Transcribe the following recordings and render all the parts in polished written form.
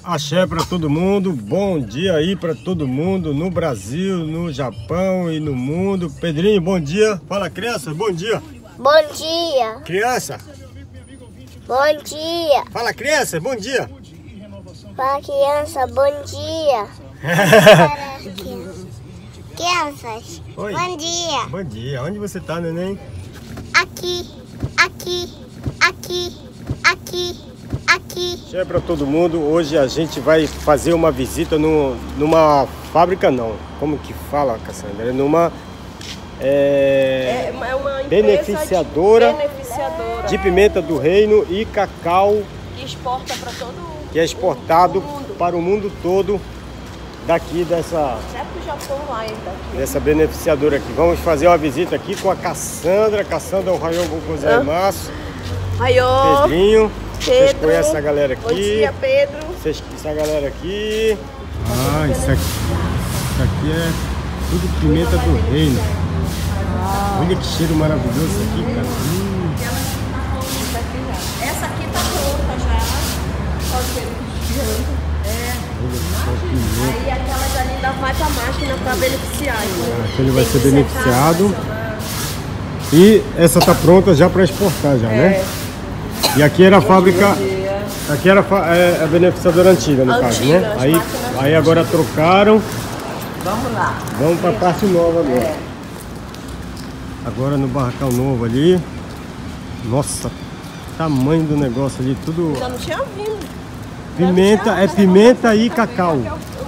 Axé para todo mundo, bom dia aí para todo mundo no Brasil, no Japão e no mundo. Pedrinho, bom dia. Fala, criança, bom dia. Bom dia. Criança. Bom dia. Fala, criança, bom dia. Fala, criança, bom dia. Crianças, Oi. bom dia. Bom dia. Onde você tá, neném? Aqui, aqui, aqui, aqui, aqui. Axé para todo mundo. Hoje a gente vai fazer uma visita numa fábrica, não. Como que fala, Cassandra? É numa uma empresa beneficiadora de pimenta do reino e cacau que exporta para todo mundo. Que é exportado para o mundo todo daqui dessa beneficiadora aqui. Vamos fazer uma visita aqui com a Cassandra. Cassandra, o Raio Gozaimasu. Raiô. Pedrinho. Vocês Pedro. conhecem essa galera aqui? Bom dia, Pedro. Vocês conhecem essa galera aqui? Ah, isso aqui é tudo pimenta do reino. Olha que cheiro maravilhoso isso aqui, cara. Essa aqui tá pronta já. Olha o cheiro de cheiro. Aí aquela ali ainda vai pra máquina para beneficiar. Aquele vai ser beneficiado. E essa tá pronta já para exportar já, né? E aqui era a fábrica, aqui era a beneficiadora antiga, no caso, né? Aí agora trocaram. Vamos lá. Vamos para a parte nova agora. Agora no barracão novo ali. Nossa, tamanho do negócio ali, tudo. Ainda não tinha vindo. Pimenta, é pimenta e cacau.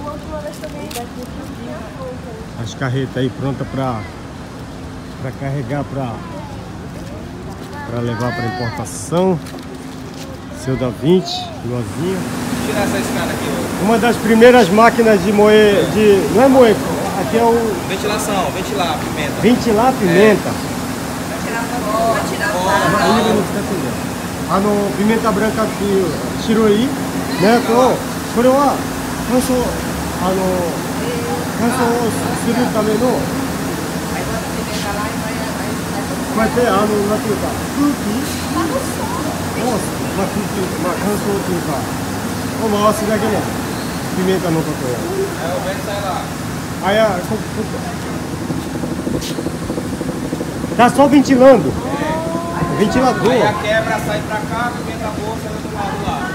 As carretas aí prontas para carregar, para levar para importação. Seu da 20, igualzinho. Tirar essa escada aqui. Uma das primeiras máquinas de moer, não é moer, aqui é o... Ventilação, ventilar a pimenta. Ventilar a pimenta. Vai tirar pimenta branca aqui, shiroi, né? Pimenta no cocô. O vento sai lá. Aí tá só ventilando. Ventilador. Aí a quebra sai pra cá, a pimenta boa sai do lado lá.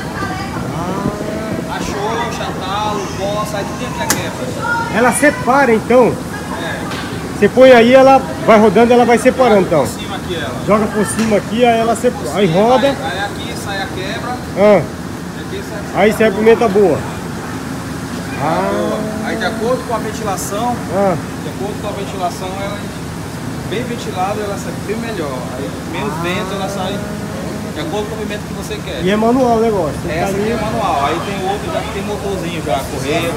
A xoxa, talo, o pó, sai tudo dentro da quebra. Ela separa então. Você põe aí, ela vai rodando, ela vai separando então. Por cima aqui ela. Joga por cima aqui, aí ela separa. Aí roda. Aí aqui sai a quebra. Aqui sai Aí sai a pimenta boa. Aí de acordo com a ventilação, ela bem ventilada, ela sai bem melhor. Aí menos vento, ela sai de acordo com o pimenta que você quer. E é manual o negócio. Essa aqui é manual. Aí tem outro já que tem motorzinho já, correio.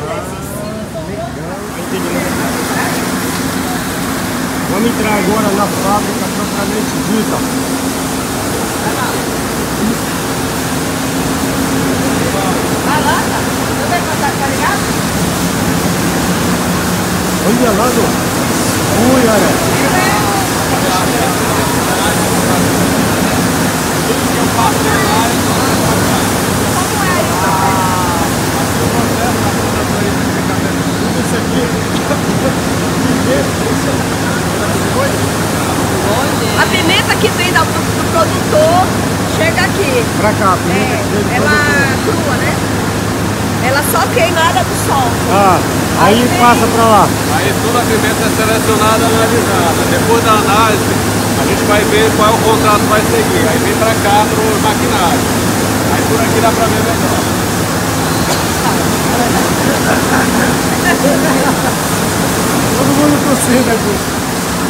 Vamos entrar agora na fábrica propriamente dita. Vai lá, tá? Não vai contar, tá ligado? Onde é lá, do? Ui, olha. A pimenta que vem do produtor chega aqui. Pra cá, pimenta. Ela crua, né? Ela só queimada do sol. Aí passa pra lá. Aí toda a pimenta é selecionada e analisada. Depois da análise, a gente vai ver qual é o contrato que vai seguir. Aí vem pra cá pro maquinário. Aí por aqui dá pra ver melhor. Todo mundo torcendo aqui.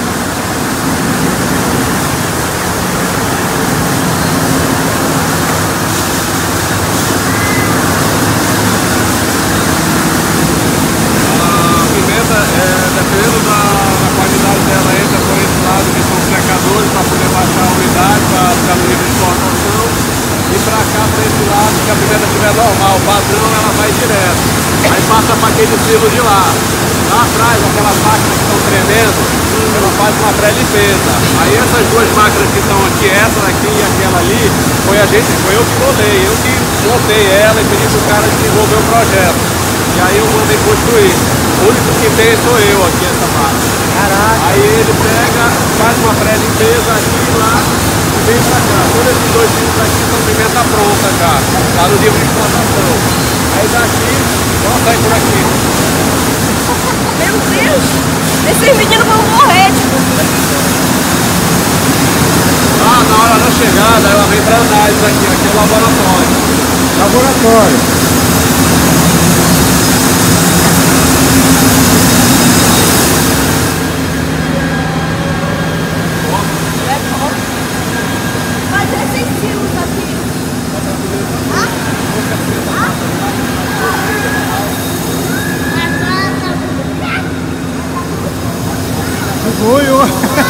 Dependendo da qualidade dela, entra por esse lado, que são os secadores para poder baixar a umidade, para ficar no nível de exportação. E para cá, para esse lado, se a pimenta estiver normal, padrão, ela vai direto. aí passa para aquele silo de lá. Lá atrás, aquelas máquinas que estão tremendo, ela faz uma pré-limpeza. Aí essas duas máquinas que estão aqui, essa daqui e aquela ali, foi eu que montei. Eu que montei ela e pedi para o cara desenvolver o projeto. E aí eu mandei construir. O único que tem sou eu aqui, essa máquina. Caraca. Aí ele pega, faz uma pré-limpeza aqui e lá e vem pra cá. Todos esses dois tipos aqui são pimenta pronta já. Tá no livro de exportação. Aí daqui, vamos sair por aqui. Meu Deus! Esses meninos vão morrer, tipo. Na hora da chegada, ela vem pra análise aqui. Aqui é o laboratório. Laboratório. Mas esses silos aqui. Oi, oi.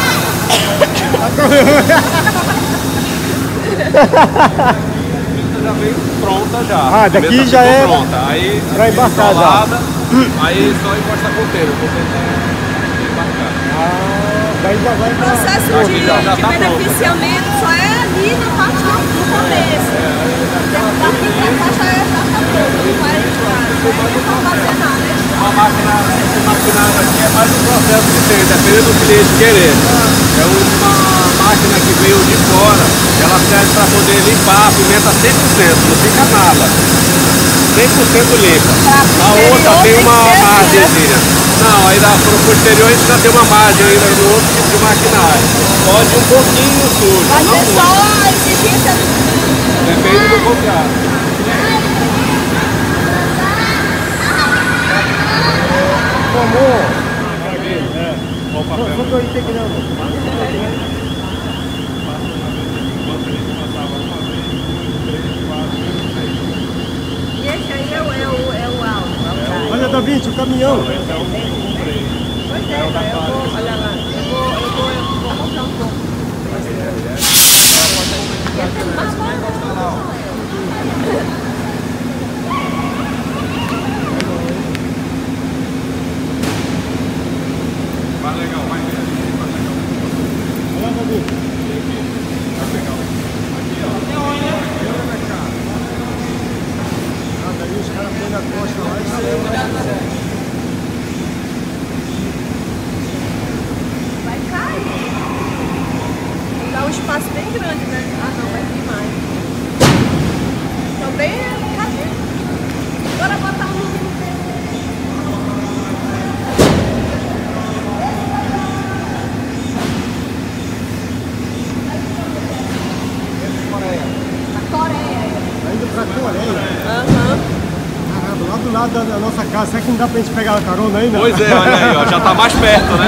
Já veio pronta já. Ah, daqui Pimenta já ficou é pronta. Aí pra embarcar isolada, aí só encosta com o coqueiro. Embarcar. Daí já vai O pra... processo Aqui já tá de beneficiamento só é ali na parte do começo. Daqui pra cá já tá pronto, não vai armazenar, né? Uma máquina, esse maquinário aqui é mais um processo que tem, dependendo do cliente querer. É uma máquina que veio de fora, ela serve para poder limpar a pimenta 100%, não fica nada. 100% limpa. A outra tem uma margenzinha. Não, aí pro posterior a gente já tem uma margem ainda no outro tipo de maquinário. Pode um pouquinho sujo. Mas não é muito. só a exigência do... Depende do contrato. E esse aí é o alto. Olha, Da Vinci, o caminhão. Pois é, eu vou, olha lá, eu vou mostrar um pouco. Vai legal, vai ver ali, vai legal. Olha, Da Vinci. Vai legal. Aqui, ó. Olha pra cá. Ah, daí os caras põem na costa lá e saiu. Vai cair. Dá um espaço bem grande, né? Ah, não, vai vir mais. Também é... Cadê? Bora botar um número dele. A Coreia. Tá indo pra Coreia. Aham. Caramba, lá do lado da nossa casa. Será que não dá pra gente pegar a carona aí, não? Pois é, olha aí, ó, já tá mais perto, né?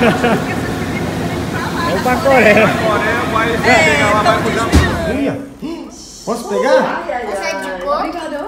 Vamos pra Coreia. Coreia vai chegar lá, vai pro Japão. Ia. Posso pegar? Essa é de cor?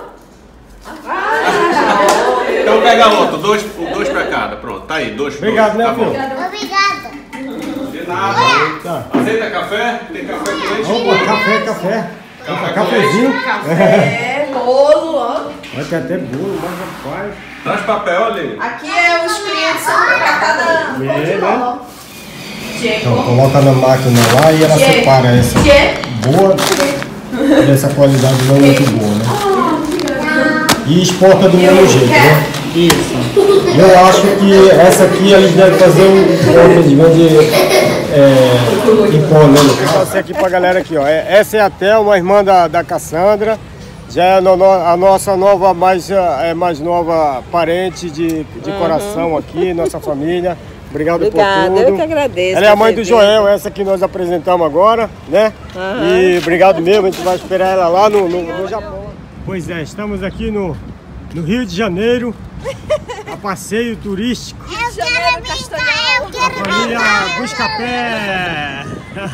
Então pega outro, dois pra cada, pronto, tá aí, dois. Obrigado, né, tá bom. filho? Obrigada. De nada. Tá. Aceita café? Tem café com leite? Opa, café. Café com Cafezinho. É, bolo, ó. Vai ter até bolo, mas rapaz. Traz papel ali. Aqui é os clientes são pra cada né? Então, coloca na máquina lá e ela separa essa boa e essa qualidade não muito boa, né? E exporta do mesmo jeito, né? Isso. Eu acho que essa aqui eles devem fazer um eles vendem em pó, né? Vou passar aqui pra galera aqui, ó. Essa é a Thelma, uma irmã da Cassandra. Já é a nossa nova, mais nova parente de coração aqui, nossa família. Obrigado por tudo. Eu que agradeço. Ela é a mãe do Joel, essa que nós apresentamos agora, né? E obrigado mesmo, a gente vai esperar ela lá no Japão. Pois é, estamos aqui no Rio de Janeiro, a passeio turístico. Eu quero brincar, eu quero Família brincar. Buscapé.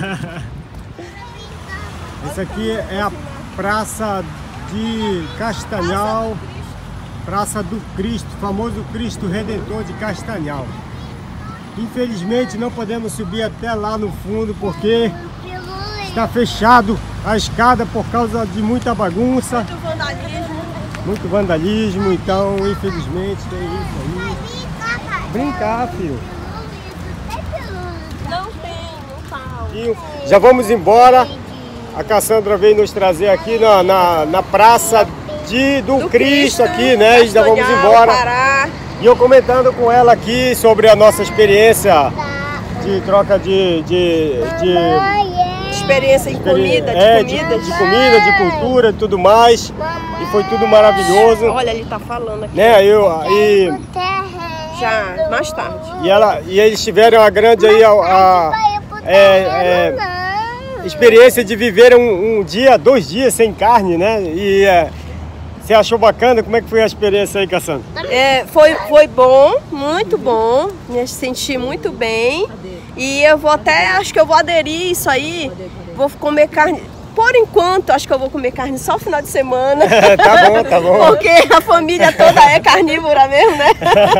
Essa aqui é a Praça de Castanhal, Praça do Cristo, famoso Cristo Redentor de Castanhal. Infelizmente não podemos subir até lá no fundo porque está fechado a escada por causa de muita bagunça. Do vandalismo. muito vandalismo, então infelizmente tem isso aí. Brincar, filho. Não tem, não tá. Já vamos embora. A Cassandra veio nos trazer aqui na praça do Cristo aqui, né? E já vamos embora. Pará. E eu comentando com ela aqui sobre a nossa experiência de troca de Experiência em comida, de comida, de cultura e tudo mais. E foi tudo maravilhoso. Olha, ele tá falando aqui. Né? Já, mais tarde. E eles tiveram a grande aí, experiência de viver um dia, 2 dias sem carne, né? E você achou bacana? Como é que foi a experiência aí, Cassandra? Foi bom, muito bom. Me senti muito bem. E eu vou acho que eu vou aderir isso aí. Vou comer carne. Por enquanto, acho que eu vou comer carne só no final de semana. Tá bom. Porque a família toda é carnívora mesmo, né?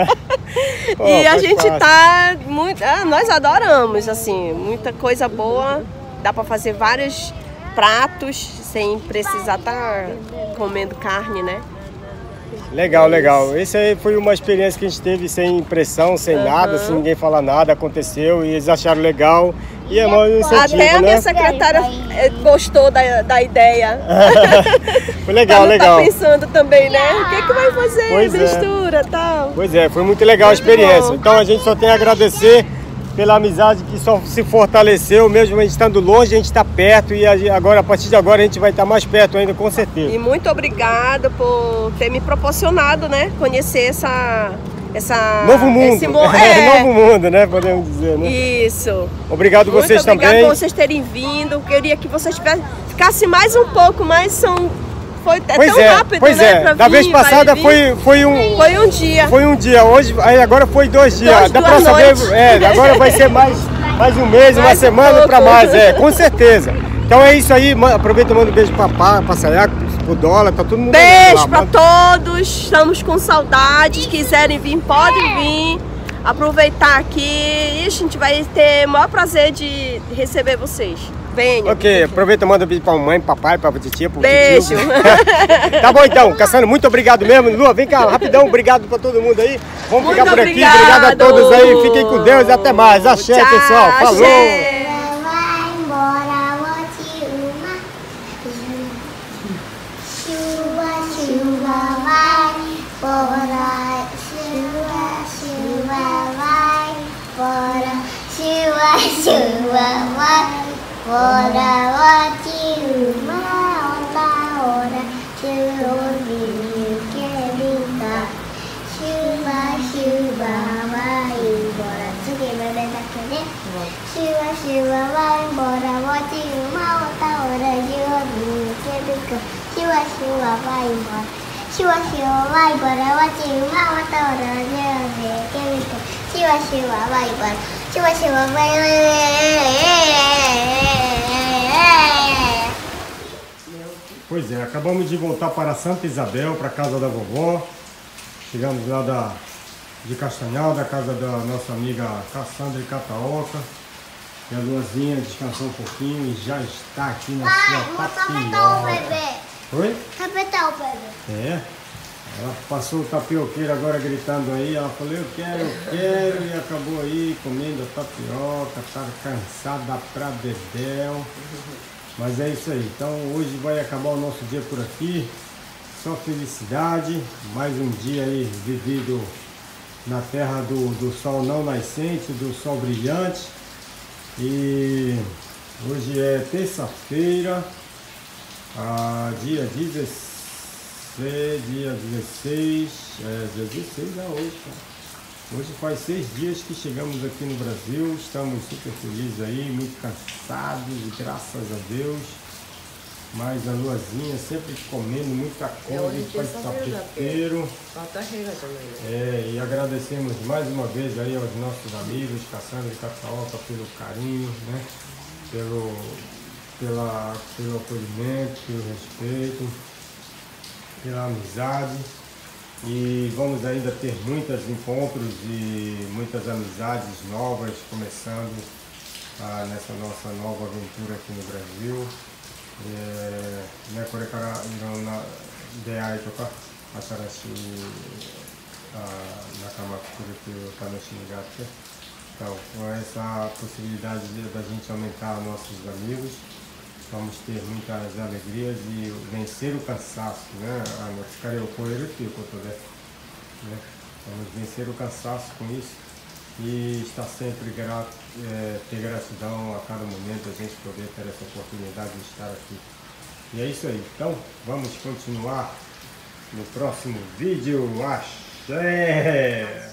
E a gente tá muito... nós adoramos, assim, muita coisa boa. Dá para fazer vários pratos sem precisar estar comendo carne, né? Legal, legal. Esse aí foi uma experiência que a gente teve sem pressão, sem nada, sem ninguém falar nada, aconteceu e eles acharam legal. E é um incentivo, até a minha né? secretária gostou da ideia. Foi legal, legal. Tá pensando também, né? O que vai fazer? Mistura e tal. Pois é, foi muito legal a experiência. Então a gente só tem a agradecer pela amizade que só se fortaleceu, mesmo a gente estando longe, a gente está perto e agora, a partir de agora a gente vai estar mais perto ainda, com certeza. E muito obrigada por ter me proporcionado, né, conhecer novo mundo, novo mundo, né, podemos dizer, né? Isso. Obrigado vocês também. Obrigado por vocês terem vindo. Eu queria que vocês ficassem mais um pouco, mas foi tão rápido, né? Da vez passada foi um dia. Foi um dia. Hoje, agora foi 2 dias. Da próxima vez, agora vai ser mais um mês, uma semana para mais, com certeza. Então é isso aí. Aproveita e manda um beijo pra Sayaco, pro Dólar, tá todo mundo. Beijo para todos. Estamos com saudades. Quiserem vir, podem vir. Aproveitar aqui e a gente vai ter o maior prazer de receber vocês. Venha. Ok, aproveita e manda um beijo pra mamãe, papai, pra titia, pro beijo. Tio. Tá bom então, Cassandra, muito obrigado mesmo. Lua, vem cá, rapidão, obrigado pra todo mundo aí. Vamos ficar por aqui, obrigado a todos aí. Fiquem com Deus e até mais. Axé, tchau, pessoal. Falou. Axé. Bora, bate uma outra hora, quer brincar. Chuva, vai embora. Você vai tentar querer? Chuva, vai embora, bote uma outra hora, quer brincar. Chuva, vai embora. Chuva, vai embora, bote uma outra hora, quer brincar. Chuva, vai embora. Chuva, Pois é, acabamos de voltar para Santa Isabel, para a casa da vovó. Chegamos lá de Castanhal, da casa da nossa amiga Cassandra e Cataoca. E a Luazinha descansou um pouquinho e já está aqui na sua tapioca. Oi? Tapetar o bebê. Ela passou o tapioqueiro agora gritando aí, ela falou eu quero, e acabou aí comendo a tapioca, tá cansada pra dedéu. Mas é isso aí, então hoje vai acabar o nosso dia por aqui, só felicidade, mais um dia aí vivido na terra do sol não nascente, do sol brilhante. E hoje é terça-feira, dia 16. Dia 16 hoje, cara. Hoje faz 6 dias que chegamos aqui no Brasil, estamos super felizes aí, muito cansados, graças a Deus. Mas a Luazinha sempre comendo muita coisa, faz tapioqueiro. E agradecemos mais uma vez aí aos nossos amigos, Cassandra e Cataoca, pelo carinho, né? Pelo acolhimento, pelo respeito, pela amizade. E vamos ainda ter muitos encontros e muitas amizades novas começando nessa nossa nova aventura aqui no Brasil. Né, Corecara, não, na ideia aí tocar. 新しい仲間が来るという楽しみがあって、então com essa possibilidade da gente aumentar nossos amigos, vamos ter muitas alegrias e vencer o cansaço, né? Vamos vencer o cansaço com isso e estar sempre grato, ter gratidão a cada momento, a gente poder ter essa oportunidade de estar aqui. E é isso aí, então vamos continuar no próximo vídeo. Axé!